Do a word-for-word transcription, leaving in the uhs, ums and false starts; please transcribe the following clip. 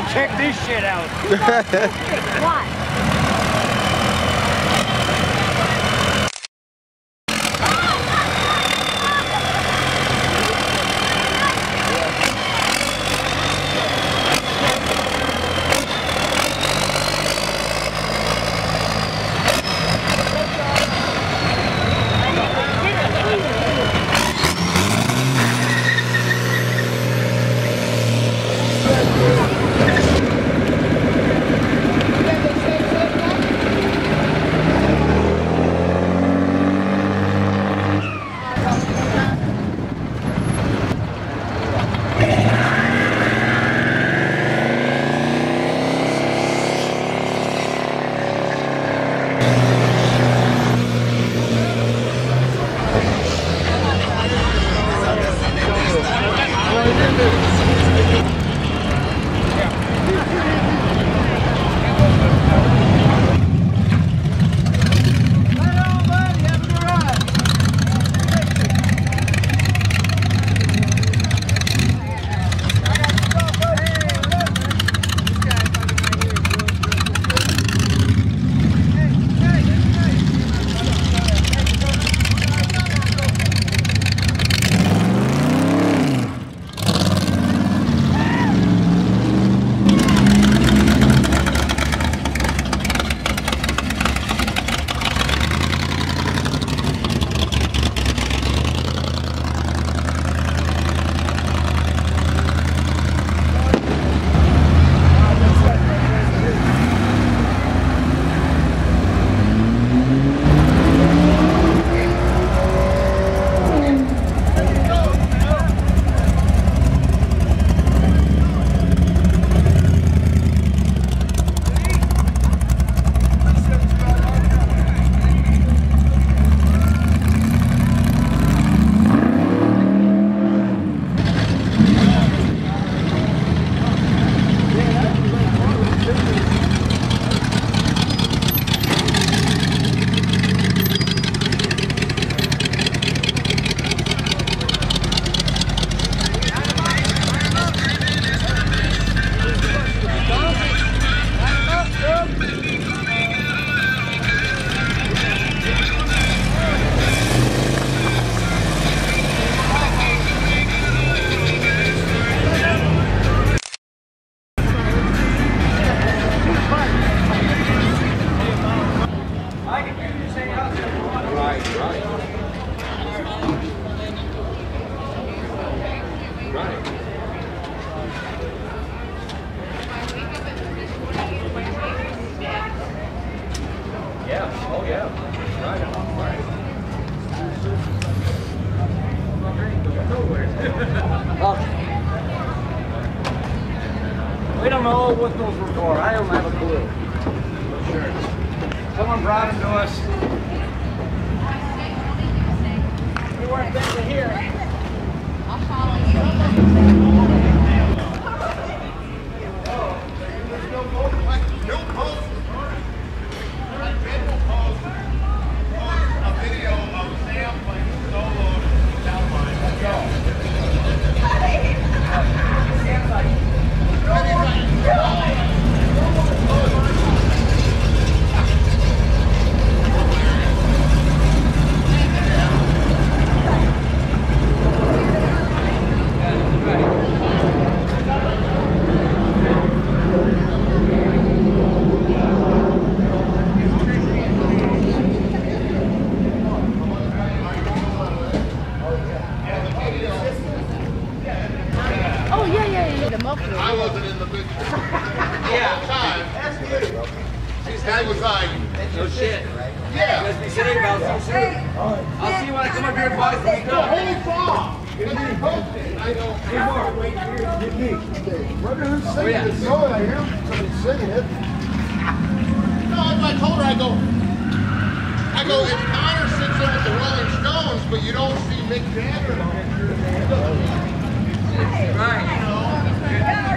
check this shit out. Why? We don't know what those were for. I don't have a clue. Sure. Someone brought them to us. We weren't thinking here. I'll follow you. I wasn't in the picture. Yeah. Time. That was I. No shit. Yeah. Let's be safe. I'll see you soon. I'll see you when I come up here, boys. The whole song. It's been posted. I don't. Hey, Mark, wait here. Get me. Wonder who's singing yeah. this song. I hear somebody singing it. No, as I told her, I go, I go, if Connor sits there with the Rolling Stones, but you don't see Mick Jagger. Right.